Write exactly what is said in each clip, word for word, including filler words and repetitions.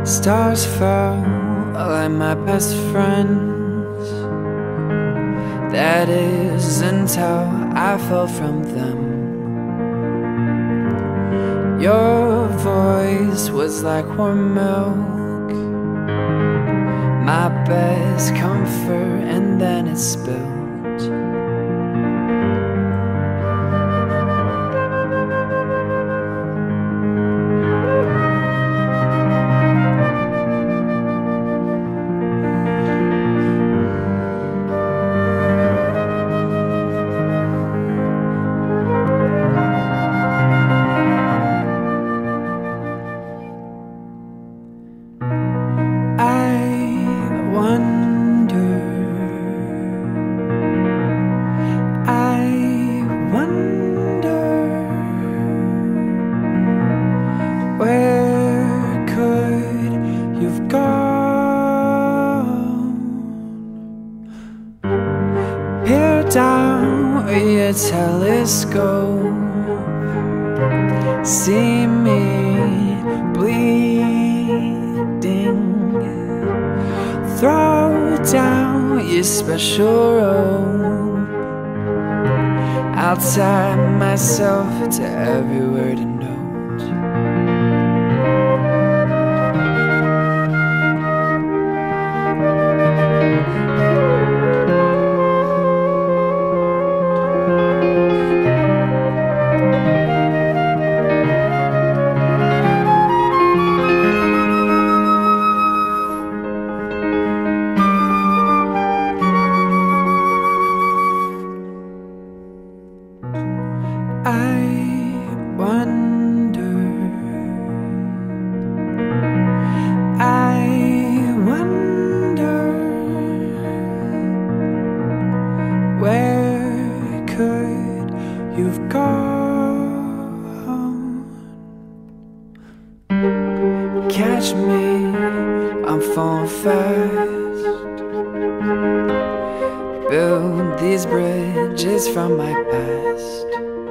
Stars fell like my best friends. That is until I fell from them. Your voice was like warm milk, my best comfort, and then it spilled. Where could you've gone? Peer down with your telescope, see me bleeding. Throw down your special robe, I'll tie myself to every word and note. I wonder, I wonder, where could you've gone? Catch me, I'm falling fast. Build these bridges from my past.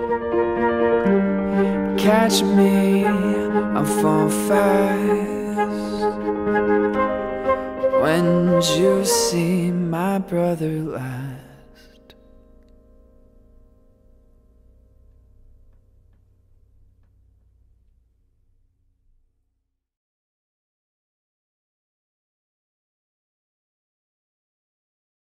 Catch me, I'm falling fast. When did you see my brother last?